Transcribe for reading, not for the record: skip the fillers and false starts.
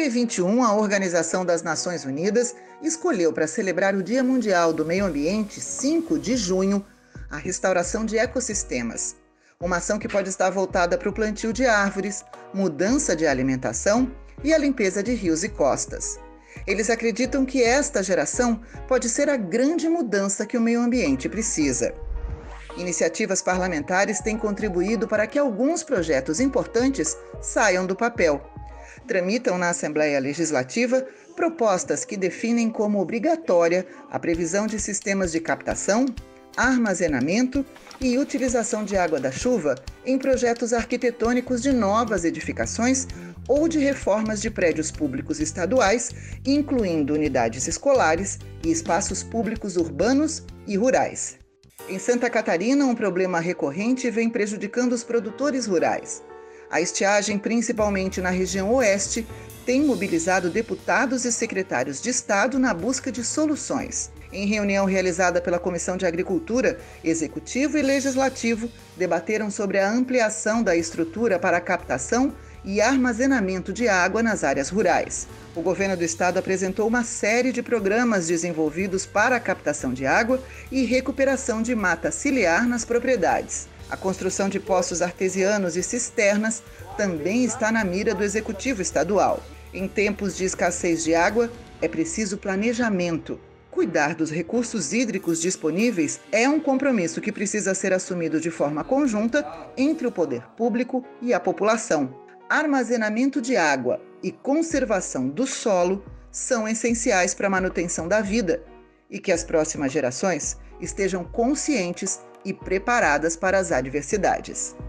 2021, a Organização das Nações Unidas escolheu para celebrar o Dia Mundial do Meio Ambiente, 5 de junho, a restauração de ecossistemas. Uma ação que pode estar voltada para o plantio de árvores, mudança de alimentação e a limpeza de rios e costas. Eles acreditam que esta geração pode ser a grande mudança que o meio ambiente precisa. Iniciativas parlamentares têm contribuído para que alguns projetos importantes saiam do papel. Tramitam na Assembleia Legislativa propostas que definem como obrigatória a previsão de sistemas de captação, armazenamento e utilização de água da chuva em projetos arquitetônicos de novas edificações ou de reformas de prédios públicos estaduais, incluindo unidades escolares e espaços públicos urbanos e rurais. Em Santa Catarina, um problema recorrente vem prejudicando os produtores rurais. A estiagem, principalmente na região oeste, tem mobilizado deputados e secretários de Estado na busca de soluções. Em reunião realizada pela Comissão de Agricultura, Executivo e Legislativo debateram sobre a ampliação da estrutura para a captação e armazenamento de água nas áreas rurais. O governo do estado apresentou uma série de programas desenvolvidos para a captação de água e recuperação de mata ciliar nas propriedades. A construção de poços artesianos e cisternas também está na mira do Executivo estadual. Em tempos de escassez de água, é preciso planejamento. Cuidar dos recursos hídricos disponíveis é um compromisso que precisa ser assumido de forma conjunta entre o poder público e a população. Armazenamento de água e conservação do solo são essenciais para a manutenção da vida e que as próximas gerações estejam conscientes e preparadas para as adversidades.